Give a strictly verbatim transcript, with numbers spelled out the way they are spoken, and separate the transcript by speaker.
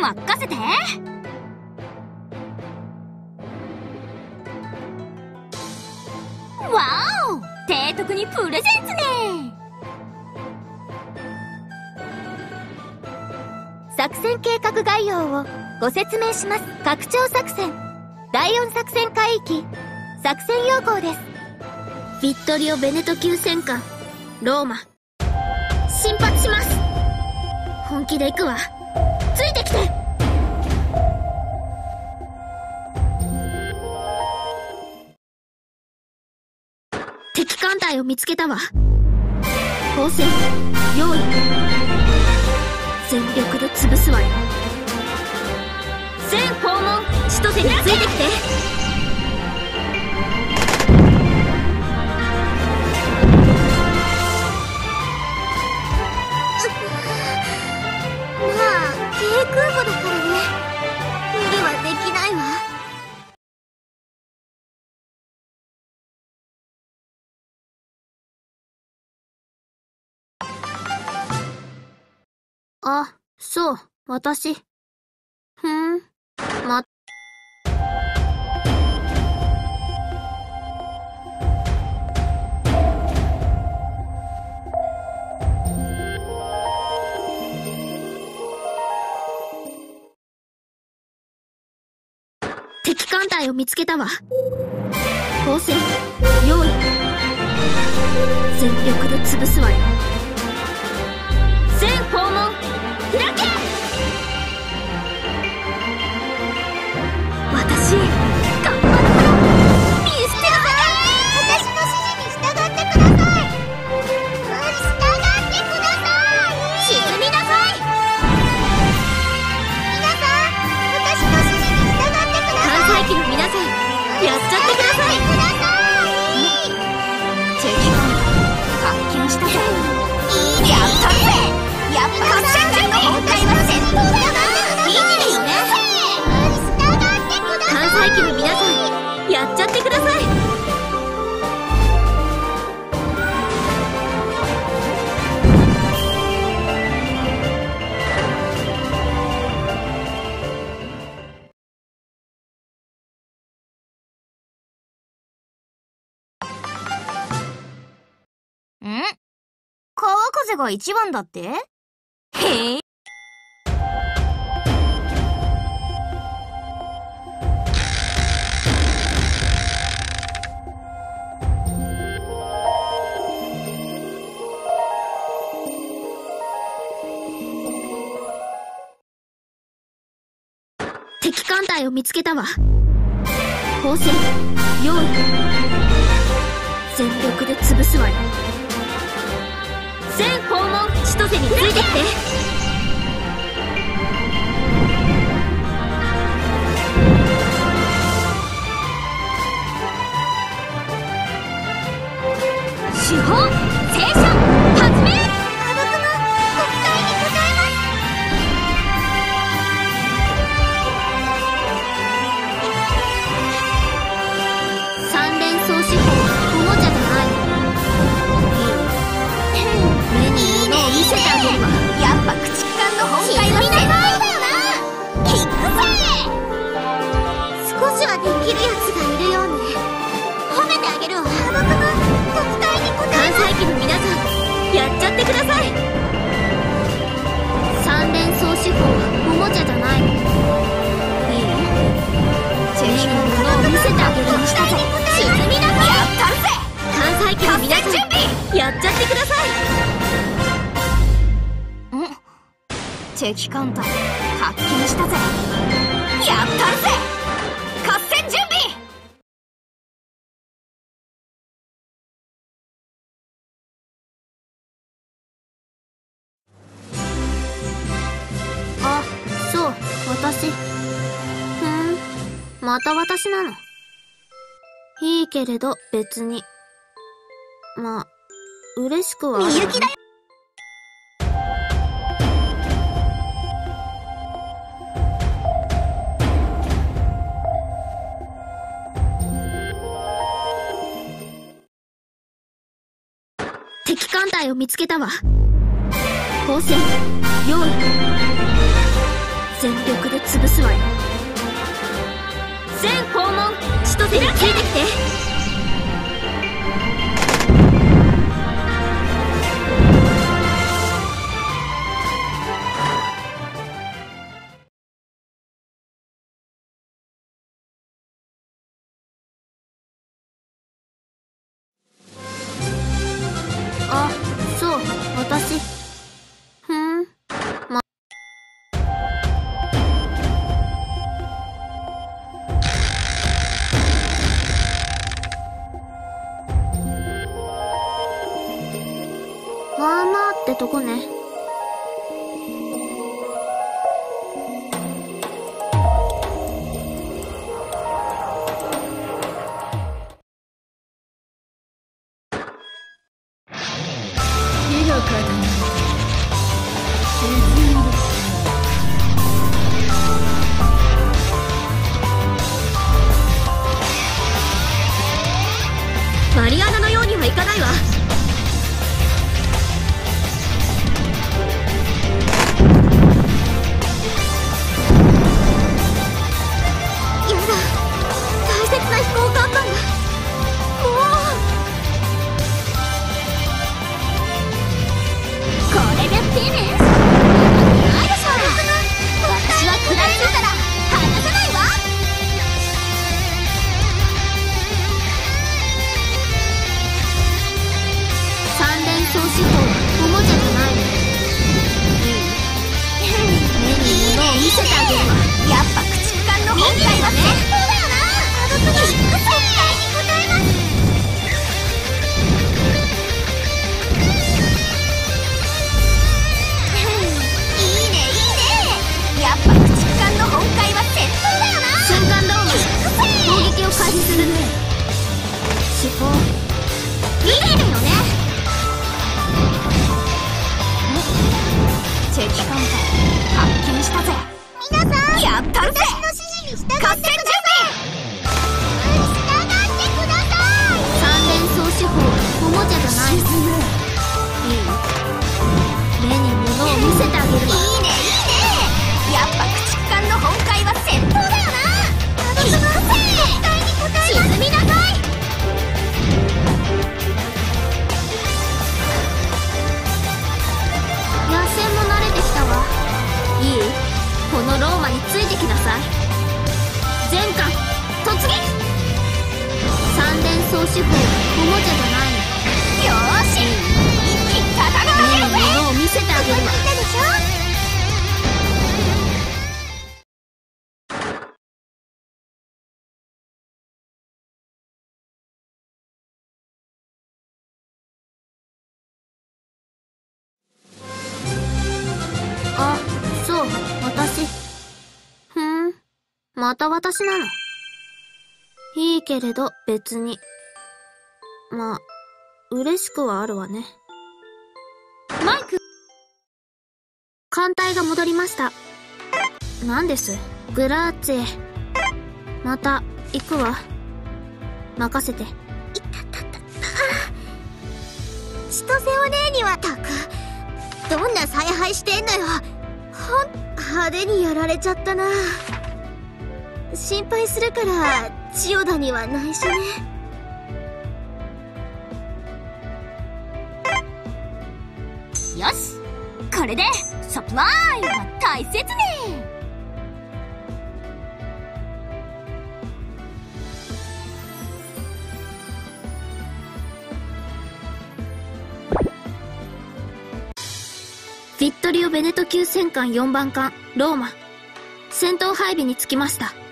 Speaker 1: 任せて。わお、提督にプレゼンツね。
Speaker 2: 作戦計画概要をご説明します。拡張作戦だいよん作戦海域作戦要項です。
Speaker 3: ビットリオ・ベネト級戦艦ローマ進発します。本気で行くわ。ついてきて。敵艦隊を見つけたわ。砲戦用意。全力で潰すわよ。全訪問千歳についてきて。
Speaker 2: 軽空母だからね。無理はできないわ。
Speaker 3: あ、そう、私。ふん、ま、敵艦隊を見つけたわ。砲戦用意。全力で潰すわよ。全訪問開け。私頑張るから見捨てない。
Speaker 2: 私の指示に従ってください。従ってください。
Speaker 3: 沈みなさい。
Speaker 2: 皆さん、私の指示に従ってください。
Speaker 3: 艦載機の皆さん、やっちゃってください。
Speaker 2: くださ
Speaker 1: 敵艦発見したぜ。
Speaker 2: い。
Speaker 1: やったぜ。やっぱ艦船の崩壊は戦闘だな。いいね。
Speaker 3: 艦載機の皆さん、やっちゃってください。
Speaker 1: ん？川風が一番だって？へえ。
Speaker 3: 敵艦隊を見つけたわ。砲戦用意。全力で潰すわよ。全訪問千歳についてきて。
Speaker 1: 手法正射発明。
Speaker 2: あの雲、ご期待に応えます。
Speaker 3: 三連装手法おもちゃじゃない。目に物を見せてあげるわ。
Speaker 1: やっぱ駆逐艦の崩壊は戦闘だよな。行くぜ。
Speaker 2: 少しはできるやつがいるようね。褒めてあげるわ。あの雲、ご期待に応え
Speaker 3: 艦
Speaker 2: ます。
Speaker 3: 載機の皆さん、やっちゃってください。三連装手法はおもちゃじゃない。いい？目に物を見せてあげるわ。
Speaker 1: 沈みなさい。やったぜ。
Speaker 3: 艦載機の皆さん、やっちゃってください。
Speaker 1: ん？敵艦隊発見したぜ。やったぜ。合戦準備。
Speaker 3: あ、そう、私。ふん、また私なの。いいけれど別に。まあ、嬉しくはある。
Speaker 1: みゆきだよ。
Speaker 3: 敵艦隊を見つけたわ。砲戦用意。 全力で潰すわよ。全訪問千歳についてきて。あ、そう、私。ふん。ま、まあまあってとこね。
Speaker 1: 火の風に
Speaker 3: マリアナのようにはいかないわ。やだ、大切な飛行看板がもう。これでフィニッシュ。ないでしょ。私は食らいついたら離さないわ。三連装手法おもちゃじゃないの。目に物を見せてあげるわ。やっぱ駆逐艦の本体はね。そうだよな。あの子の絶対に答えます。いいねいいね。やっぱ駆逐艦の本体は戦闘だよな。瞬間ローマ攻撃を開始するね。手法見てるよね。
Speaker 1: 敵艦隊発見したぜ。
Speaker 2: 皆さん、
Speaker 1: やったるぜ。
Speaker 2: 私の指示に従ってください。
Speaker 1: 合戦準
Speaker 2: 従ってください。
Speaker 3: 三連装手法おもちゃじゃない。いい？目に物を見せてあげるわ。
Speaker 1: いいねいいね。やっぱ駆逐艦の本体は戦闘だよな。
Speaker 2: あの子の絶対に答えます。
Speaker 3: 沈みなさい。野戦も慣れてきたわ。いい？このローマについてきなさい。全艦突撃。三連装手法おもちゃじゃないの。
Speaker 1: よーし、一気に戦わせるぜ。
Speaker 3: 目に物を見せてあげるわ。
Speaker 2: 聞いたでしょ。
Speaker 3: あ、そう、私。ふーん、また私なの。いいけれど別に。まあ、嬉しくはあるわね。マイク艦隊が戻りました。なんです、グラーツェ。また、行くわ。任せて。
Speaker 2: 千歳お姉にはたく、どんな采配してんのよ。ほん、派手にやられちゃったな。心配するから千代田には内緒ね。
Speaker 1: よし、これでサプライは大切ね。
Speaker 3: ヴィットリオ・ベネト級戦艦よんばん艦ローマ戦闘配備につきました。